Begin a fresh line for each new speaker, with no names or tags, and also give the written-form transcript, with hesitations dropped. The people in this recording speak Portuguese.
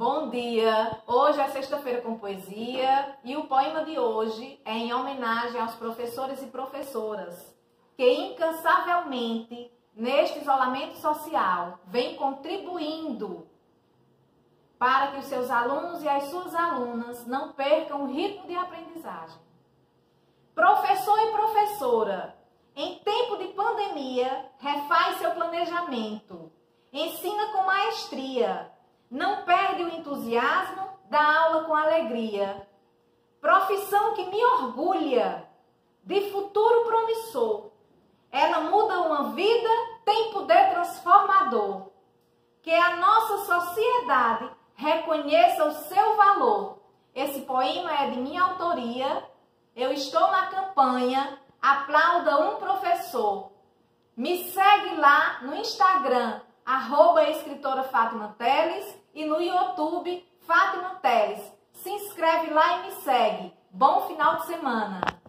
Bom dia! Hoje é sexta-feira com poesia e o poema de hoje é em homenagem aos professores e professoras que incansavelmente, neste isolamento social, vêm contribuindo para que os seus alunos e as suas alunas não percam o ritmo de aprendizagem. Professor e professora, em tempo de pandemia, refaz seu planejamento, ensina com maestria, não perde o entusiasmo, dá aula com alegria. Profissão que me orgulha, de futuro promissor. Ela muda uma vida, tem poder transformador. Que a nossa sociedade reconheça o seu valor. Esse poema é de minha autoria. Eu estou na campanha Aplauda um Professor. Me segue lá no Instagram, @escritora Fátima Teles, e no YouTube, Fátima Teles. Se inscreve lá e me segue. Bom final de semana!